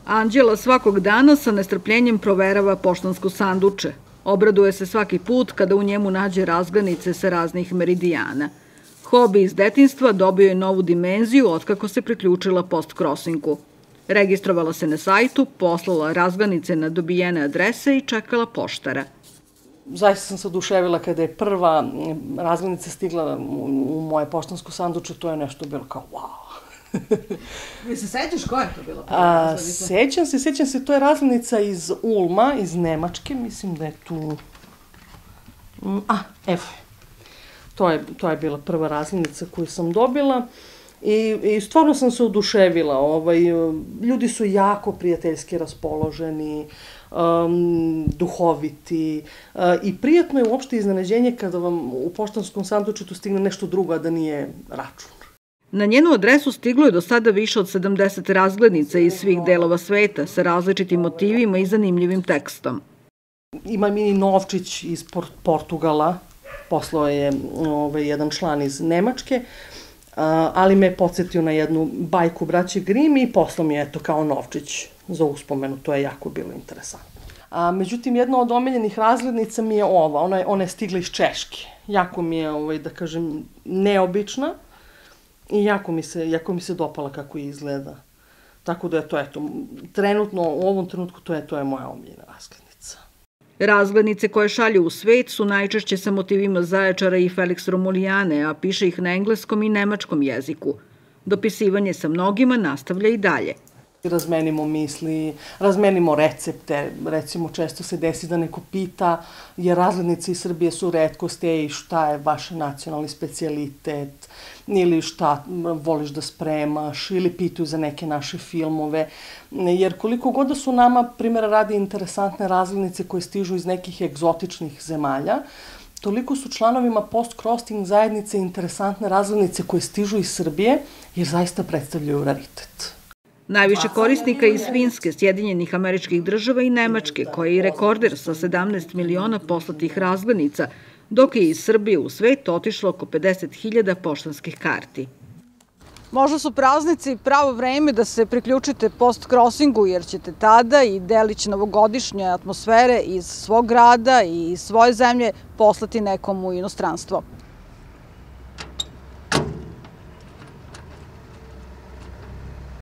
Anđela svakog dana sa nestrpljenjem proverava poštansko sanduče. Obraduje se svaki put kada u njemu nađe razglednice sa raznih meridijana. Hobi iz detinjstva dobio je novu dimenziju otkako se priključila post-crossingu. Registrovala se na sajtu, poslala razglednice na dobijene adrese i čekala poštara. Zaista sam se oduševila kada je prva razglednica stigla u moje poštansko sanduče, to je nešto bilo kao wow. Vi se sećaš koja je to bila prva razglednica? Sećam se, to je razglednica iz Ulma, iz Nemačke, mislim da je tu... Evo je. To je bila prva razglednica koju sam dobila i stvarno sam se oduševila. Ljudi su jako prijateljski raspoloženi, duhoviti i prijatno je uopšte iznenađenje kada vam u poštanskom sandučetu stigne nešto drugo, a da nije račun. Na njenu adresu stiglo je do sada više od 70 razglednica iz svih delova sveta sa različitim motivima i zanimljivim tekstom. Ima mini novčić iz Portugala, poslao je jedan član iz Nemačke, ali me je podsjetio na jednu bajku braće Grimm i poslao mi je kao novčić za uspomenu, to je jako bilo interesantno. Međutim, jedna od omiljenih razglednica mi je ova, ona je stigla iz Češke. Jako mi je, da kažem, neobična i jako mi se dopala kako izgleda. Tako da je to, eto, trenutno, u ovom trenutku to je moja omiljena razglednica. Razglednice koje šalju u svet su najčešće sa motivima Zaječara i Felix Romulijane, a piše ih na engleskom i nemačkom jeziku. Dopisivanje sa mnogima nastavlja i dalje. Razmenimo misli, razmenimo recepte, recimo često se desi da neko pita, jer razglednice iz Srbije su retkost, šta je vaš nacionalni specijalitet, ili šta voliš da spremaš, ili pitaju za neke naše filmove, jer koliko god da su nama, primjera radi, interesantne razglednice koje stižu iz nekih egzotičnih zemalja, toliko su članovima post-crossing zajednice interesantne razglednice koje stižu iz Srbije, jer zaista predstavljaju raritet. Najviše korisnika iz Finske, Sjedinjenih Američkih Država i Nemačke, koja je i rekorder sa 17 miliona poslatih razglednica, dok je iz Srbije u svet otišlo oko 50.000 poštanskih karti. Možda su praznici pravo vreme da se priključite post-crossingu, jer ćete tada i delić novogodišnje atmosfere iz svog grada i iz svoje zemlje poslati nekom u inostranstvo.